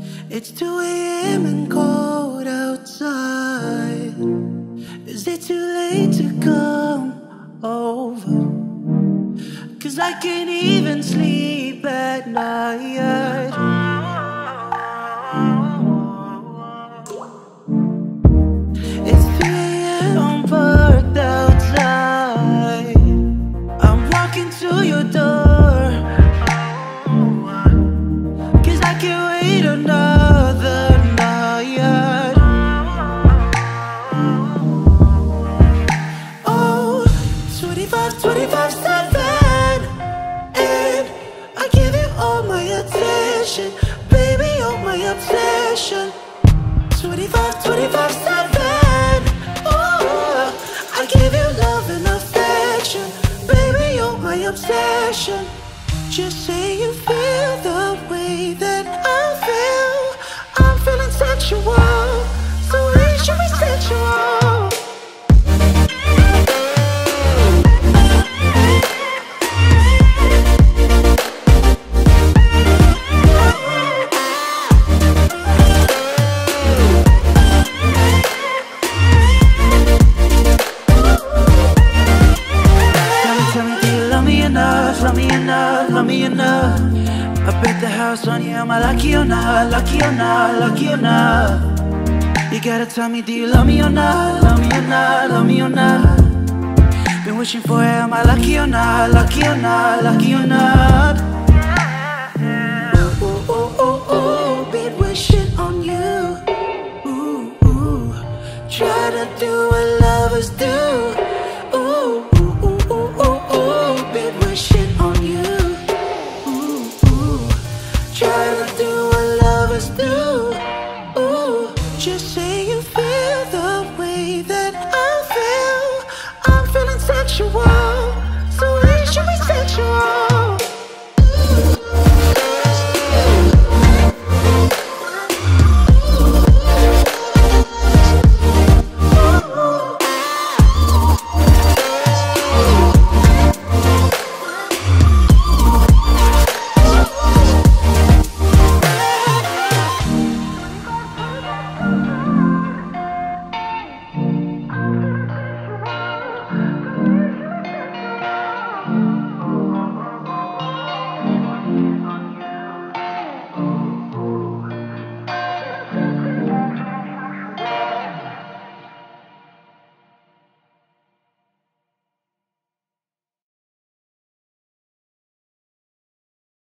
It's 2 a.m. and cold outside. Is it too late to come over? 'Cause I can't even sleep at night. It's 3 a.m. I'm parked outside. I'm walking to your door, 'cause I can't wait another night. Oh, 25/7, and I give you all my attention. Baby, you're my obsession. 25/7, oh, I give you love and affection. Baby, you're my obsession. Just say you feel the way that I feel. I'm feeling sexual, so it should be sexual. Tell me, do you love me enough? Love me enough, love me enough. I bet the house on you, am I lucky or not? Lucky or not, lucky or not? You gotta tell me, do you love me or not? Love me or not, love me or not? Been wishing for it, am I lucky or not? Lucky or not, lucky or not? Ooh, ooh, ooh, ooh, ooh, been wishing on you. Ooh, ooh, try to do what lovers do. Ooh, ooh, ooh, ooh, ooh, ooh, been wishing on you. Ooh, ooh, try to do what lovers do. Ooh, just say